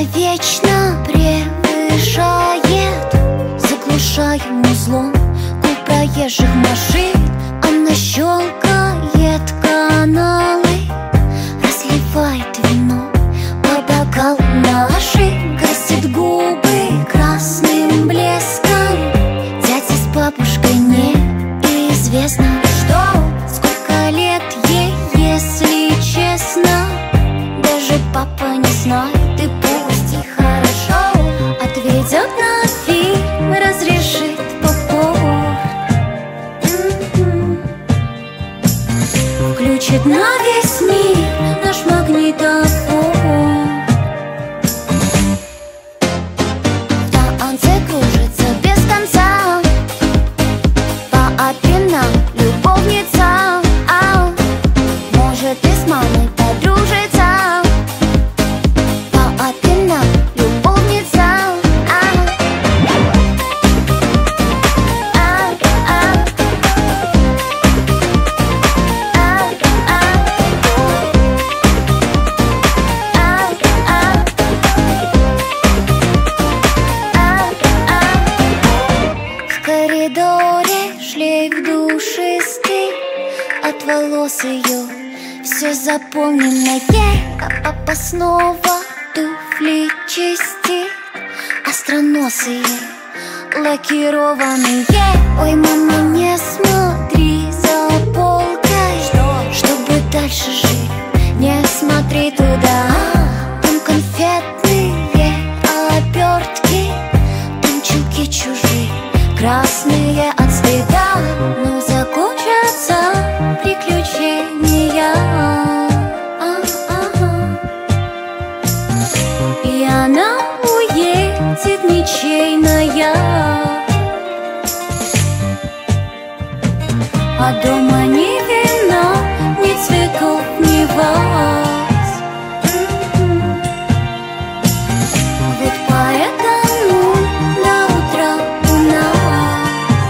вечно превышает, заглушаем узлом гул проезжих машин. Она щелкает каналы, разливает вино по бокалам наши, красит губы красным блеском. Дяде с бабушкой неизвестно, что сколько лет ей, если честно. Даже папа не знает, и пусть и хорошо. Отведет на фильм, разрешит попкорн, включит на весь мир наш магнитофон. В танце кружится без конца по Апеннам любовница. Может и с мамой подружится. По Апеннам любовница. В коридоре шлейф душистый от волос ее, все запомненное. А папа снова туфли чистит, остроносые, лакированные. Ой, мама, не смотри за полкой, чтобы дальше жить, не смотри туда. Там конфетные обертки, там чулки чужие, красные от стыда. Но закончатся приключения, и она уедет ничейная. А дома ни вина, ни цветов, ни ваз. Вот поэтому до утра у нас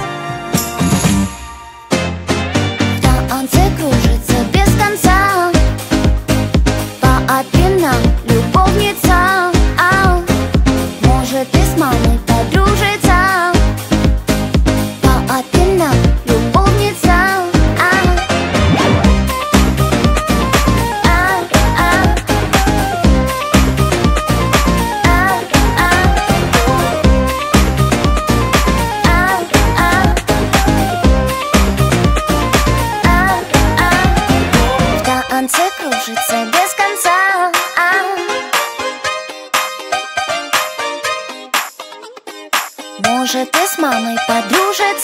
в танце кружится без конца по Апеннам любовница. Может и с мамой подружится. По Апеннам любовница. В танце кружится без конца. Может и с мамой подружится.